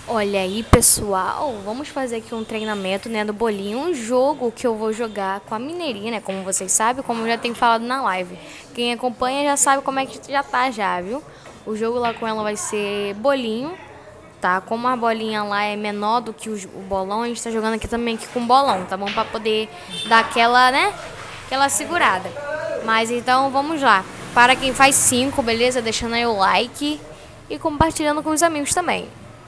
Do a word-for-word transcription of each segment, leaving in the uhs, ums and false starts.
Olha aí, pessoal, vamos fazer aqui um treinamento, né, do bolinho, um jogo que eu vou jogar com a Mineirinha, né, como vocês sabem, como eu já tenho falado na live. Quem acompanha já sabe como é que já tá já, viu? O jogo lá com ela vai ser bolinho, tá? Como a bolinha lá é menor do que o, o bolão, a gente tá jogando aqui também aqui com bolão, tá bom? Pra poder dar aquela, né, aquela segurada. Mas então, vamos lá. Para quem faz cinco, beleza? Deixando aí o like e compartilhando com os amigos também.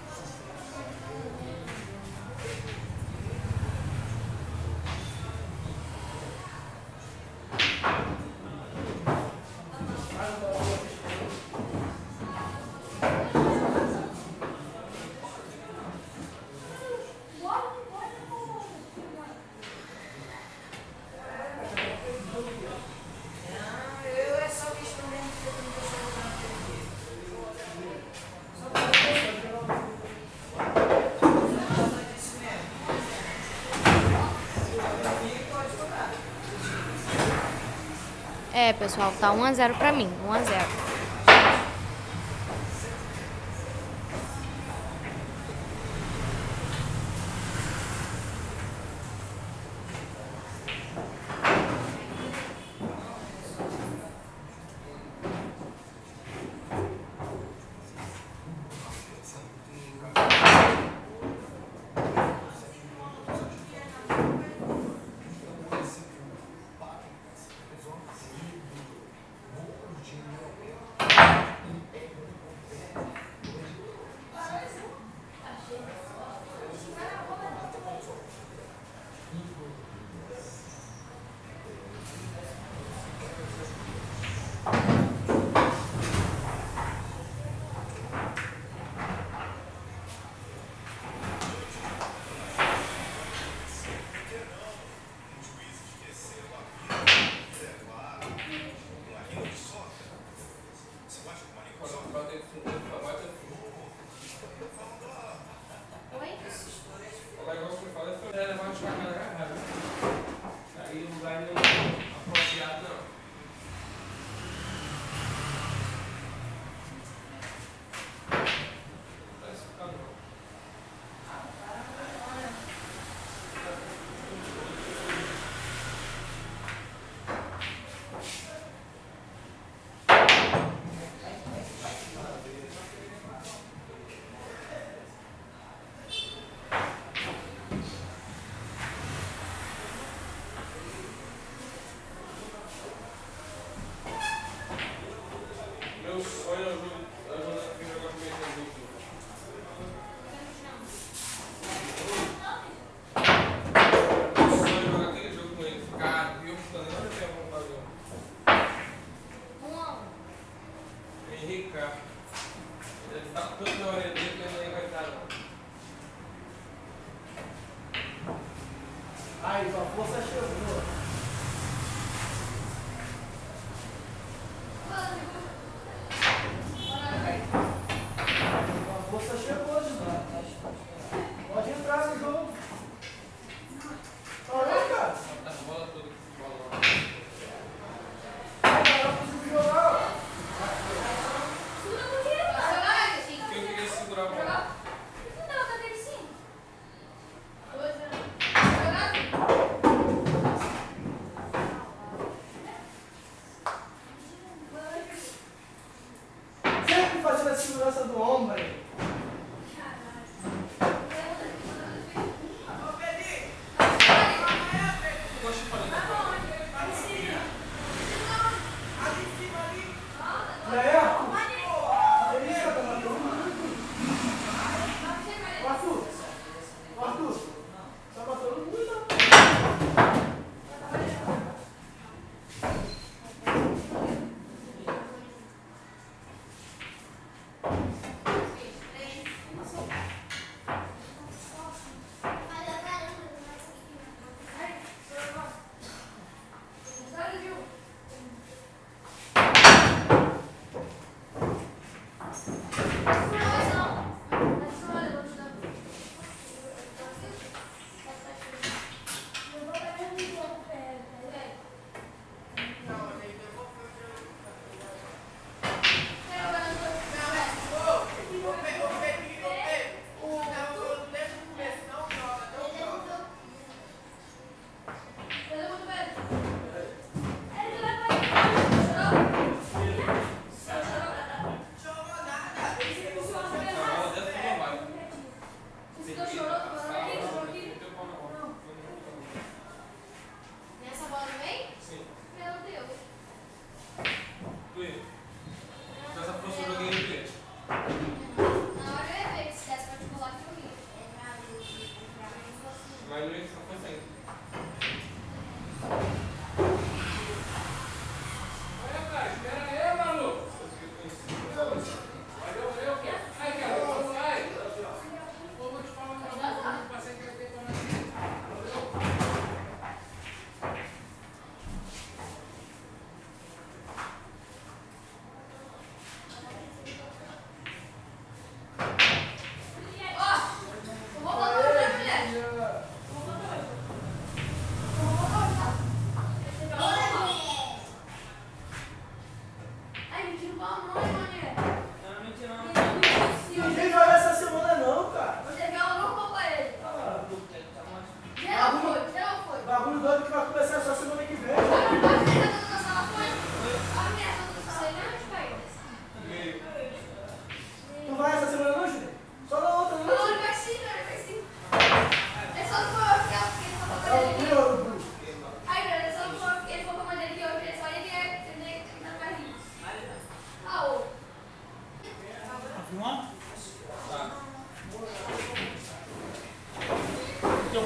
É, pessoal, tá um a zero pra mim, um a zero. Meu sonho é jogar com esse Henrique, ele tá tudo na orelha dele que ele não vai estar não. Ai, a força chegou. A força chegou de lá. Pode entrar no jogo. Olha, cara. Tá a bola toda que bola lá. Vai, cara, conseguiu jogar, ó. Eu queria segurar a bola. Sempre fazendo a segurança do ombro aí. Leco! Delícia, tá matando.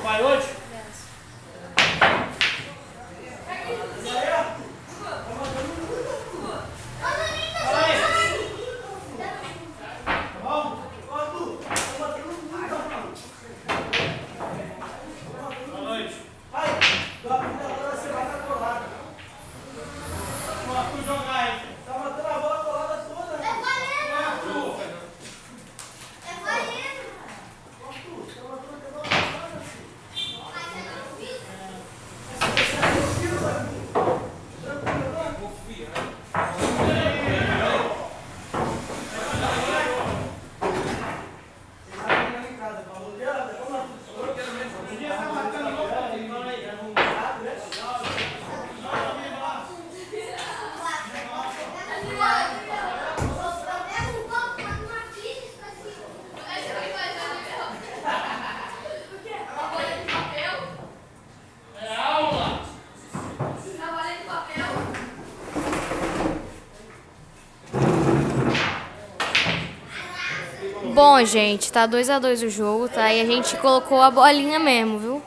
Vai hoje? Bom, gente, tá dois a dois o jogo, tá? E a gente colocou a bolinha mesmo, viu?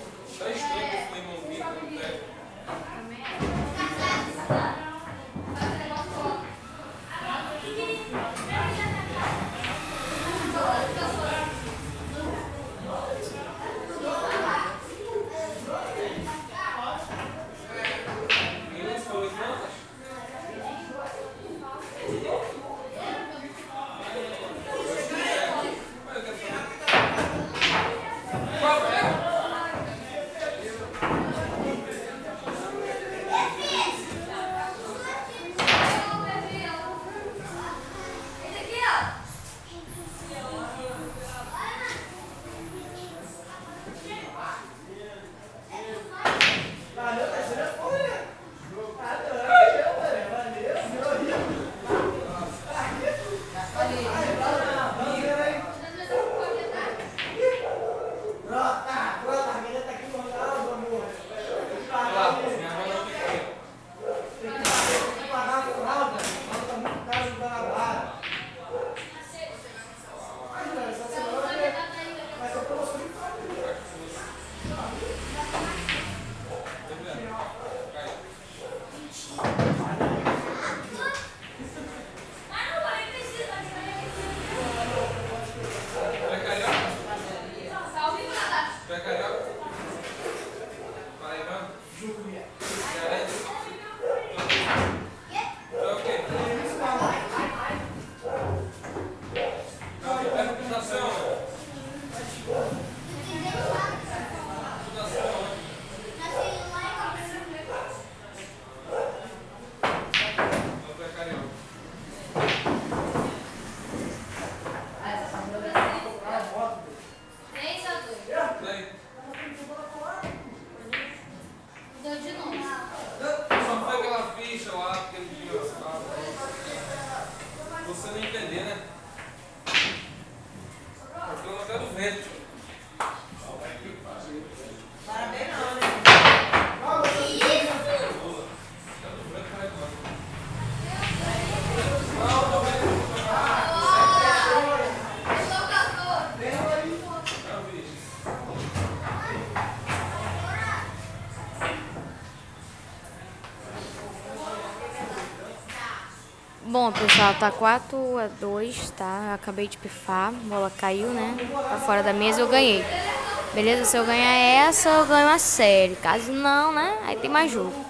Você não entender, né? Porque eu não quero vento. Parabéns não, né? Bom, pessoal, tá quatro a dois, tá? Eu acabei de pifar, a bola caiu, né? Pra fora da mesa, eu ganhei. Beleza? Se eu ganhar essa, eu ganho a série. Caso não, né? Aí tem mais jogo.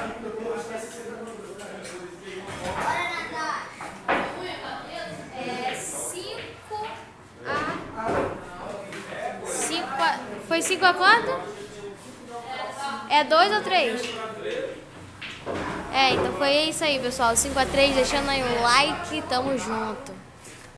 É cinco a... cinco a... Foi cinco a quanto? É dois ou três? É, então foi isso aí, pessoal. cinco a três, deixando aí o like. Tamo junto.